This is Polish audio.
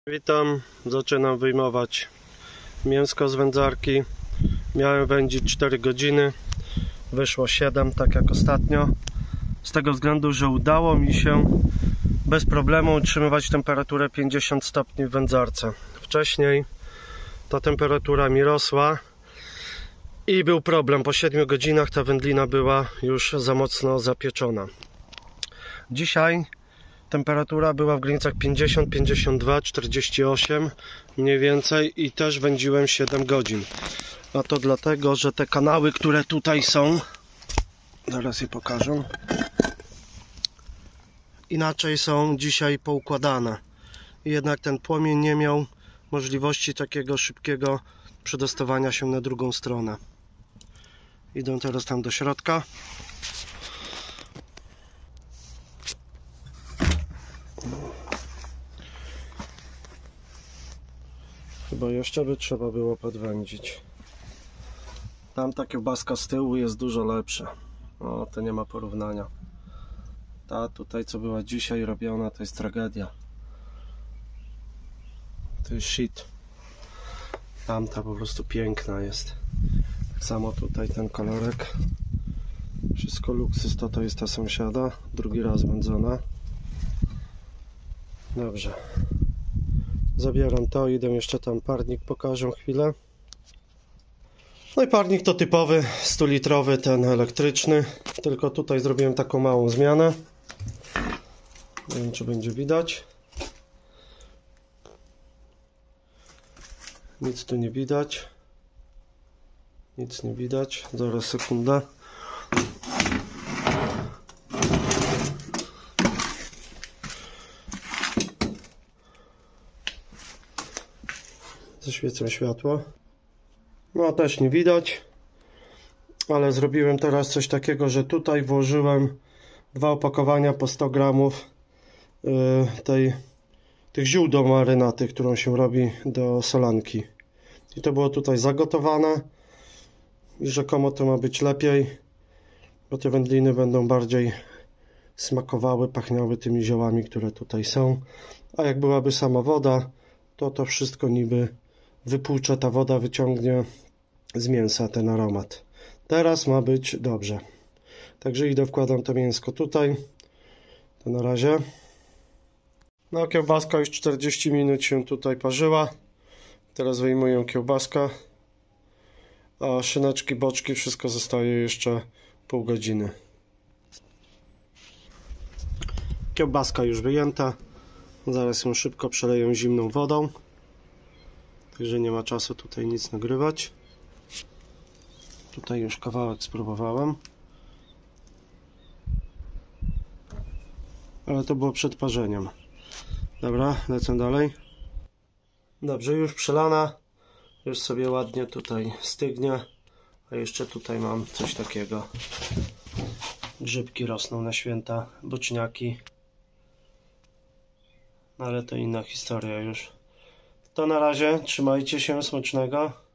Witam, zaczynam wyjmować mięsko z wędzarki. Miałem wędzić 4 godziny, wyszło 7, tak jak ostatnio. Z tego względu, że udało mi się bez problemu utrzymywać temperaturę 50 stopni w wędzarce. Wcześniej ta temperatura mi rosła i był problem. Po 7 godzinach ta wędlina była już za mocno zapieczona. Dzisiaj temperatura była w granicach 50, 52, 48 mniej więcej i też wędziłem 7 godzin. A to dlatego, że te kanały, które tutaj są, zaraz je pokażę, inaczej są dzisiaj poukładane. I jednak ten płomień nie miał możliwości takiego szybkiego przedostawania się na drugą stronę. Idę teraz tam do środka. Chyba jeszcze by trzeba było podwędzić. Tam ta kiełbaska z tyłu jest dużo lepsza. O, to nie ma porównania. Ta tutaj, co była dzisiaj robiona, to jest tragedia. To jest shit. Tamta po prostu piękna jest. Tak samo tutaj ten kolorek. Wszystko luksus, to jest ta sąsiada. Drugi raz wędzona. Dobrze. Zabieram to, idę jeszcze tam parnik pokażę chwilę. No i parnik to typowy 100-litrowy, ten elektryczny. Tylko tutaj zrobiłem taką małą zmianę. Nie wiem, czy będzie widać. Nic tu nie widać. Nic nie widać. Zaraz, sekundę. Zaświecę światło. No też nie widać. Ale zrobiłem teraz coś takiego, że tutaj włożyłem 2 opakowania po 100 gramów tych ziół do marynaty, którą się robi do solanki. I to było tutaj zagotowane. I rzekomo to ma być lepiej, bo te wędliny będą bardziej smakowały, pachniały tymi ziołami, które tutaj są. A jak byłaby sama woda, to wszystko niby wypłucze, ta woda wyciągnie z mięsa ten aromat. Teraz ma być dobrze. Także idę, wkładam to mięsko tutaj. To na razie. No, kiełbaska już 40 minut się tutaj parzyła. Teraz wyjmuję kiełbaskę. A szyneczki, boczki, wszystko zostaje jeszcze pół godziny. Kiełbaska już wyjęta. Zaraz ją szybko przeleję zimną wodą. Także nie ma czasu tutaj nic nagrywać. Tutaj już kawałek spróbowałem. Ale to było przed parzeniem. Dobra, lecę dalej. Dobrze, już przelana. Już sobie ładnie tutaj stygnie. A jeszcze tutaj mam coś takiego. Grzybki rosną na święta, boczniaki. Ale to inna historia już. To na razie, trzymajcie się, smacznego.